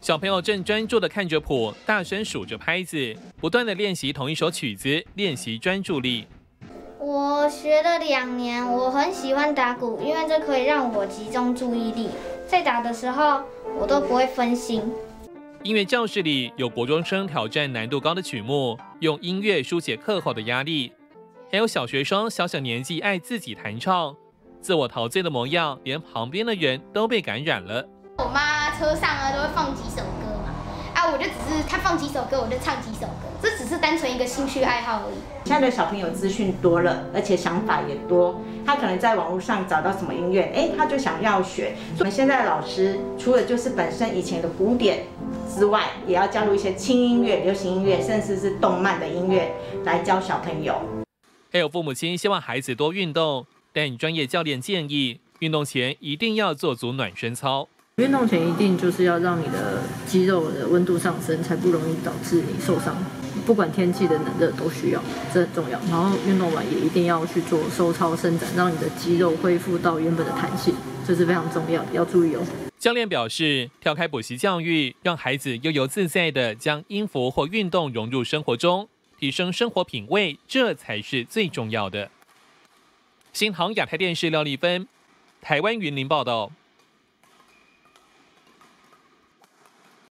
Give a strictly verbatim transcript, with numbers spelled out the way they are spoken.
小朋友正专注地看着谱，大声数着拍子，不断地练习同一首曲子，练习专注力。 我学了两年，我很喜欢打鼓，因为这可以让我集中注意力，在打的时候我都不会分心。 音乐教室里有国中生挑战难度高的曲目，用音乐疏解课后的压力，还有小学生小小年纪爱自己弹唱，自我陶醉的模样，连旁边的人都被感染了。 我妈车上呢都会放几首歌嘛，啊，我就只是她放几首歌，我就唱几首歌，这只是单纯一个兴趣爱好而已。 现在的小朋友资讯多了，而且想法也多，他可能在网络上找到什么音乐，哎，他就想要学。我们现在的老师除了就是本身以前的古典之外，也要加入一些轻音乐、流行音乐，甚至是动漫的音乐来教小朋友。 还有父母亲希望孩子多运动，但专业教练建议，运动前一定要做足暖身操。 运动前一定就是要让你的肌肉的温度上升，才不容易导致你受伤。不管天气的冷热都需要，这很重要。然后运动完也一定要去做收操伸展，让你的肌肉恢复到原本的弹性，这是非常重要的，要注意哦。 教练表示，跳开补习教育，让孩子悠游自在地将音符或运动融入生活中，提升生活品味，这才是最重要的。新唐亚太电视廖丽芬，台湾云林报道。